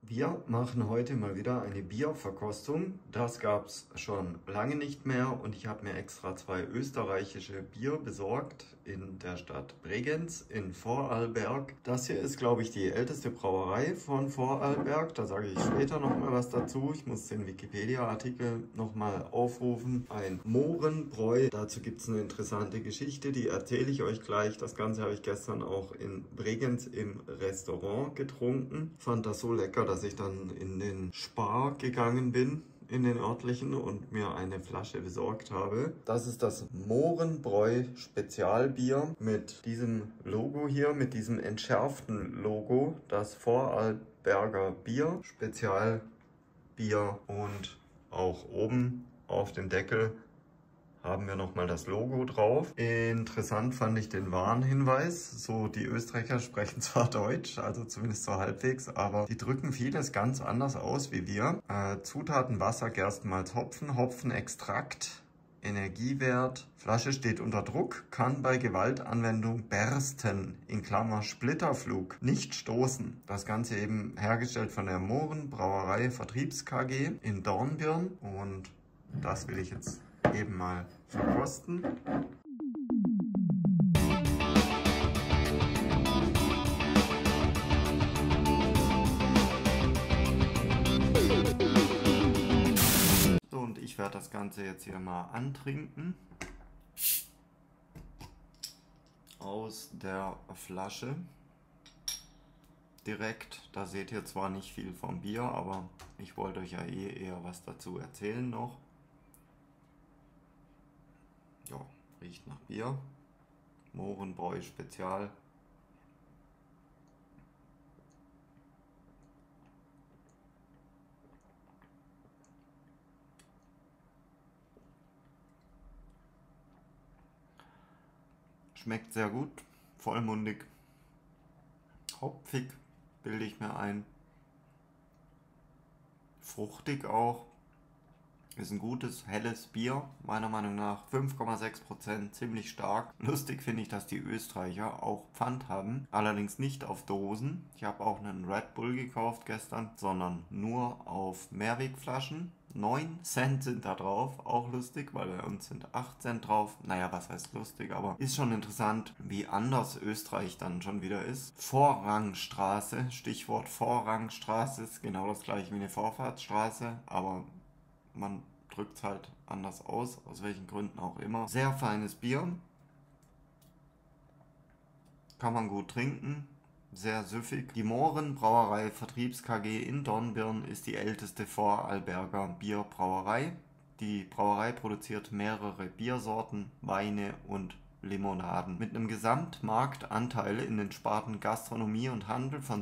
Wir machen heute mal wieder eine Bierverkostung. Das gab es schon lange nicht mehr und ich habe mir extra 2 österreichische Bier besorgt in der Stadt Bregenz in Vorarlberg. Das hier ist, glaube ich, die älteste Brauerei von Vorarlberg. Da sage ich später noch mal was dazu. Ich muss den Wikipedia-Artikel noch mal aufrufen. Ein Mohrenbräu. Dazu gibt es eine interessante Geschichte, die erzähle ich euch gleich. Das Ganze habe ich gestern auch in Bregenz im Restaurant getrunken. Fand das so lecker, dass ich dann in den Spar gegangen bin, in den örtlichen, und mir eine Flasche besorgt habe. Das ist das Mohrenbräu Spezialbier mit diesem Logo hier, mit diesem entschärften Logo. Das Vorarlberger Bier, Spezialbier, und auch oben auf dem Deckel haben wir nochmal das Logo drauf. Interessant fand ich den Warnhinweis. So, die Österreicher sprechen zwar Deutsch, also zumindest so halbwegs, aber die drücken vieles ganz anders aus wie wir. Zutaten: Wasser, Gerstenmalz, Hopfen, Hopfenextrakt, Energiewert. Flasche steht unter Druck, kann bei Gewaltanwendung bersten, in Klammer Splitterflug, nicht stoßen. Das Ganze eben hergestellt von der Mohrenbrauerei Vertriebs KG in Dornbirn, und das will ich jetzt eben mal verkosten. So, und ich werde das Ganze jetzt hier mal antrinken. Aus der Flasche. Direkt, da seht ihr zwar nicht viel vom Bier, aber ich wollte euch ja eher was dazu erzählen noch. Ja, riecht nach Bier. Mohrenbräu Spezial. Schmeckt sehr gut, vollmundig, hopfig, bilde ich mir ein. Fruchtig auch. Ist ein gutes, helles Bier, meiner Meinung nach. 5,6%, ziemlich stark. Lustig finde ich, dass die Österreicher auch Pfand haben, allerdings nicht auf Dosen. Ich habe auch einen Red Bull gekauft gestern, sondern nur auf Mehrwegflaschen. 9 Cent sind da drauf, auch lustig, weil bei uns sind 8 Cent drauf. Naja, was heißt lustig, aber ist schon interessant, wie anders Österreich dann schon wieder ist. Vorrangstraße, Stichwort Vorrangstraße, ist genau das gleiche wie eine Vorfahrtsstraße, aber man drückt es halt anders aus welchen Gründen auch immer. Sehr feines Bier. Kann man gut trinken. Sehr süffig. Die Mohrenbrauerei Vertriebs KG in Dornbirn ist die älteste Vorarlberger Bierbrauerei. Die Brauerei produziert mehrere Biersorten, Weine und Limonaden. Mit einem Gesamtmarktanteil in den Sparten Gastronomie und Handel von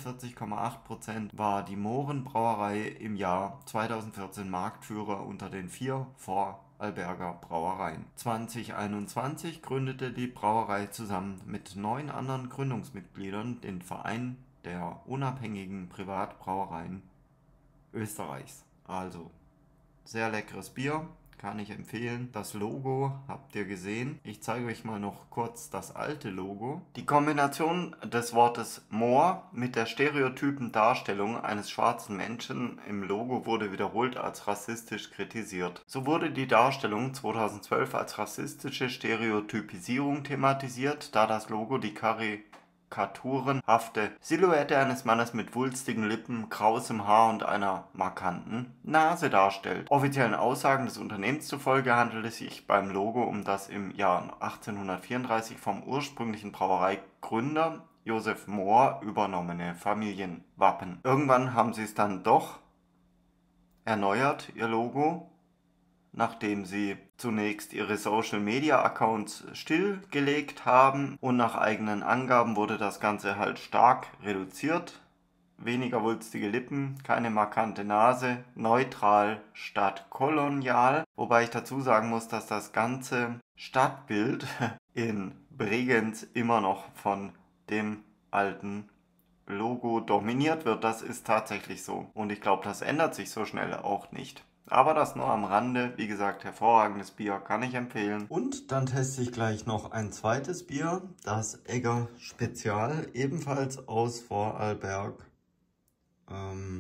47,8% war die Mohrenbrauerei im Jahr 2014 Marktführer unter den 4 Vorarlberger Brauereien. 2021 gründete die Brauerei zusammen mit 9 anderen Gründungsmitgliedern den Verein der unabhängigen Privatbrauereien Österreichs. Also sehr leckeres Bier. Kann ich empfehlen. Das Logo habt ihr gesehen. Ich zeige euch mal noch kurz das alte Logo. Die Kombination des Wortes Moor mit der stereotypen Darstellung eines schwarzen Menschen im Logo wurde wiederholt als rassistisch kritisiert. So wurde die Darstellung 2012 als rassistische Stereotypisierung thematisiert, da das Logo die karikaturenhafte Silhouette eines Mannes mit wulstigen Lippen, krausem Haar und einer markanten Nase darstellt. Offiziellen Aussagen des Unternehmens zufolge handelt es sich beim Logo um das im Jahr 1834 vom ursprünglichen Brauereigründer Josef Mohr übernommene Familienwappen. Irgendwann haben sie es dann doch erneuert, ihr Logo, nachdem sie zunächst ihre Social-Media-Accounts stillgelegt haben, und nach eigenen Angaben wurde das Ganze halt stark reduziert. Weniger wulstige Lippen, keine markante Nase, neutral statt kolonial. Wobei ich dazu sagen muss, dass das ganze Stadtbild in Bregenz immer noch von dem alten Logo dominiert wird. Das ist tatsächlich so. Und ich glaube, das ändert sich so schnell auch nicht. Aber das nur am Rande. Wie gesagt, hervorragendes Bier, kann ich empfehlen. Und dann teste ich gleich noch ein zweites Bier, das Egger Spezial, ebenfalls aus Vorarlberg.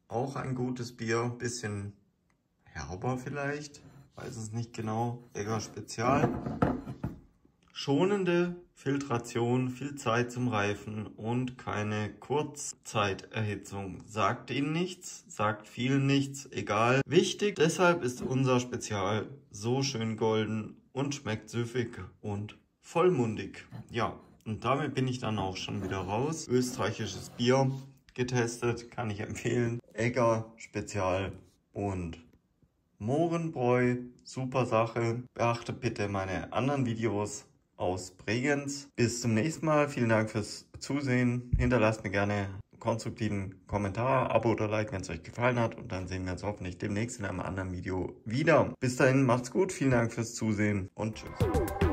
Auch ein gutes Bier, bisschen herber vielleicht, weiß es nicht genau. Egger Spezial. Schonende Filtration, viel Zeit zum Reifen und keine Kurzzeiterhitzung. Sagt Ihnen nichts, sagt vielen nichts, egal. Wichtig, deshalb ist unser Spezial so schön golden und schmeckt süffig und vollmundig. Ja, und damit bin ich dann auch schon wieder raus. Österreichisches Bier getestet, kann ich empfehlen. Egger Spezial und Mohrenbräu, super Sache. Beachtet bitte meine anderen Videos aus Bregenz. Bis zum nächsten Mal. Vielen Dank fürs Zusehen. Hinterlasst mir gerne einen konstruktiven Kommentar, Abo oder Like, wenn es euch gefallen hat. Und dann sehen wir uns hoffentlich demnächst in einem anderen Video wieder. Bis dahin, macht's gut. Vielen Dank fürs Zusehen und tschüss.